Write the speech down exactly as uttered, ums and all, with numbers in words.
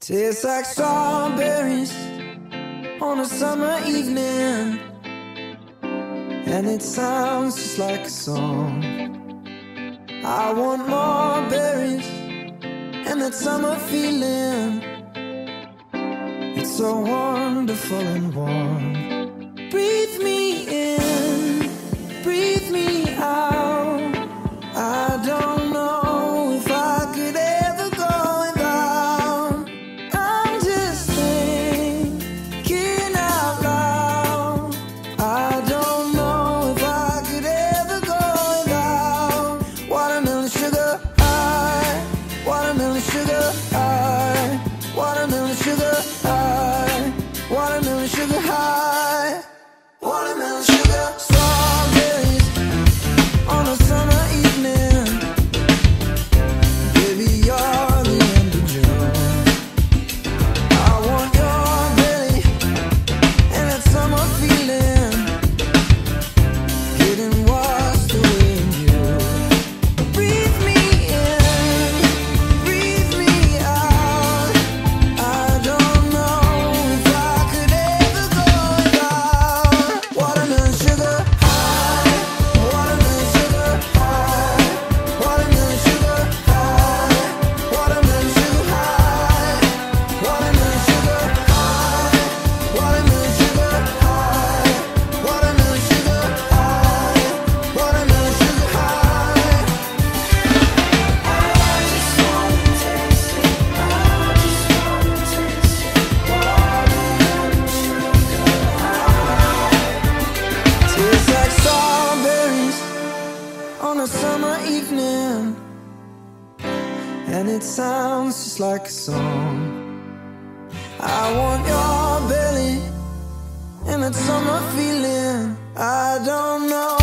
Tastes like strawberries on a summer evening, and it sounds just like a song. I want more berries and that summer feeling. It's so wonderful and warm. Breathe me in, breathe me out. I don't know if I could ever go without. I'm just thinking out loud. I don't know if I could ever go without watermelon sugar high, watermelon sugar high, watermelon sugar high, watermelon sugar high, watermelon sugar. Strawberries on a summer evening. Baby, you're the end of June. I want your belly and that summer feeling, getting washed away in you. Breathe me in, breathe me out. I don't know if I could ever go without watermelon sugar high, watermelon sugar high, watermelon sugar high, watermelon sugar high, watermelon sugar high, watermelon sugar high, watermelon sugar high, watermelon sugar high. I just wanna taste it. I just wanna taste it. Watermelon sugar high. Tastes like strawberries on a summer evening, and it sounds just like a song. I want your belly and that summer feeling. I don't know